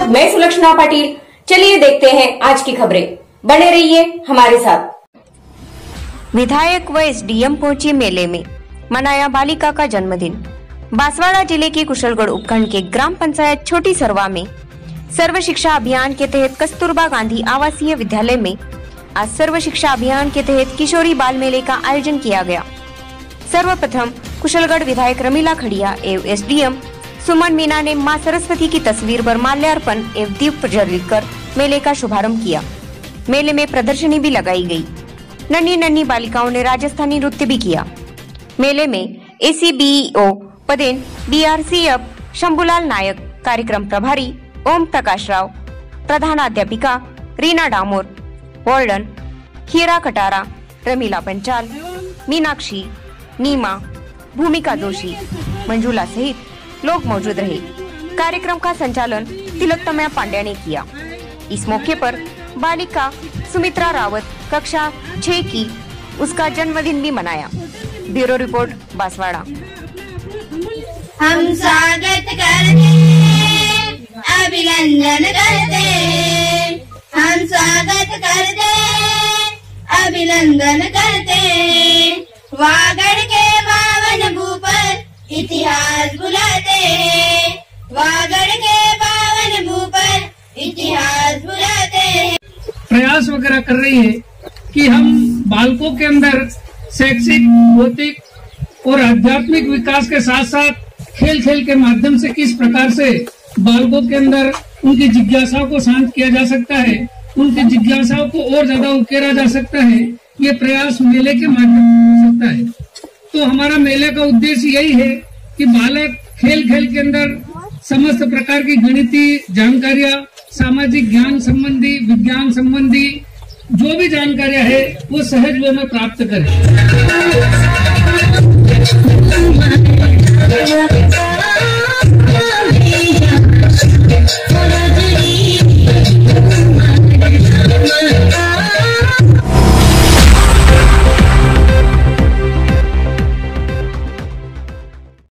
साथ मैं सुलक्षणा पाटिल। चलिए देखते हैं आज की खबरें, बने रहिए हमारे साथ। विधायक व एसडीएम पहुंचे मेले में, मनाया बालिका का जन्मदिन। बांसवाड़ा जिले के कुशलगढ़ उपखंड के ग्राम पंचायत छोटी सरवा में सर्व शिक्षा अभियान के तहत कस्तूरबा गांधी आवासीय विद्यालय में आज सर्व शिक्षा अभियान के तहत किशोरी बाल मेले का आयोजन किया गया। सर्वप्रथम कुशलगढ़ विधायक रमीला खड़िया एवं एसडीएम सुमन मीना ने मां सरस्वती की तस्वीर पर माल्यार्पण एवं दीप प्रज्वलित कर मेले का शुभारंभ किया। मेले में प्रदर्शनी भी लगाई गई। नन्ही नन्ही बालिकाओं ने राजस्थानी नृत्य भी किया। मेले में एसीबीईओ पदेन डीआरसीएफ शंभुलाल नायक, कार्यक्रम प्रभारी ओम प्रकाश राव, प्रधानाध्यापिका रीना डामोर, वार्डन हीरा कटारा, रमीला पंचाल, मीनाक्षी, नीमा, भूमिका जोशी, मंजुला सहित लोग मौजूद रहे। कार्यक्रम का संचालन तिलोत्तमा पांड्या ने किया। इस मौके पर बालिका सुमित्रा रावत कक्षा 6 की उसका जन्मदिन भी मनाया। Bureau report, Banswara. हम स्वागत करते, अभिनंदन करते, हम स्वागत करते, अभिनंदन करते। वागड़ के पावन भू पर इतिहास बुलाते, वागड़ के पावन भू पर इतिहास बुलाते। प्रयास वगैरह कर रही है कि हम बालकों के अंदर शैक्षिक, भौतिक और आध्यात्मिक विकास के साथ साथ खेल खेल के माध्यम से किस प्रकार से बालकों के अंदर उनकी जिज्ञासाओं को शांत किया जा सकता है, उनकी जिज्ञासाओं को और ज्यादा उकेरा जा सकता है। ये प्रयास मेले के माध्यम से हो सकता है। तो हमारा मेले का उद्देश्य यही है कि बालक खेल खेल के अंदर समस्त प्रकार की गणितीय जानकारियां, सामाजिक ज्ञान संबंधी, विज्ञान संबंधी जो भी जानकारियां है वो सहज वे में प्राप्त करें।